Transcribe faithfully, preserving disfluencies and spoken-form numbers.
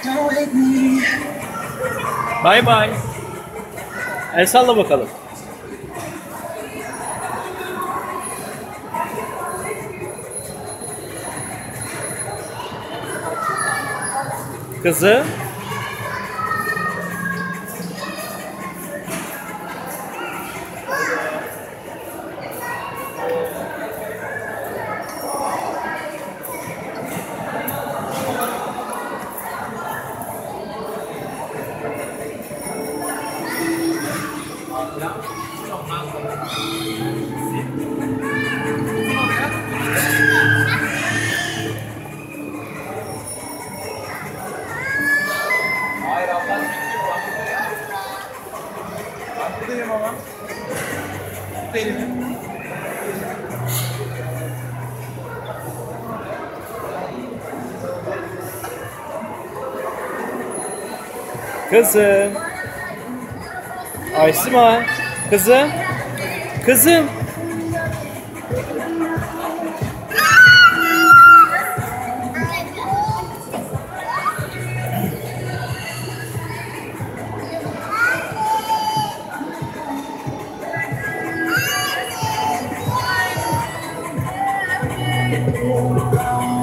Bay bay. El salla bakalım. Kızı. Hayır ablan çekiyor bak. Ben buradayım ama. Tut elimi. Kızım. Aysima. Kızım. Kızım. Thank you.